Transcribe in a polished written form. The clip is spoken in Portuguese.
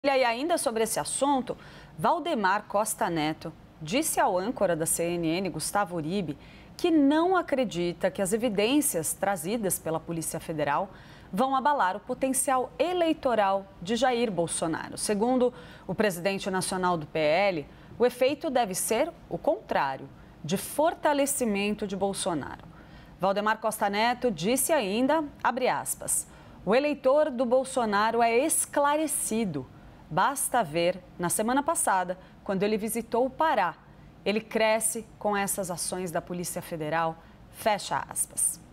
E aí, ainda sobre esse assunto, Valdemar Costa Neto disse ao âncora da CNN, Gustavo Uribe, que não acredita que as evidências trazidas pela Polícia Federal vão abalar o potencial eleitoral de Jair Bolsonaro. Segundo o presidente nacional do PL, o efeito deve ser o contrário, de fortalecimento de Bolsonaro. Valdemar Costa Neto disse ainda, abre aspas, o eleitor do Bolsonaro é esclarecido. Basta ver, na semana passada, quando ele visitou o Pará. Ele cresce com essas ações da Polícia Federal, fecha aspas.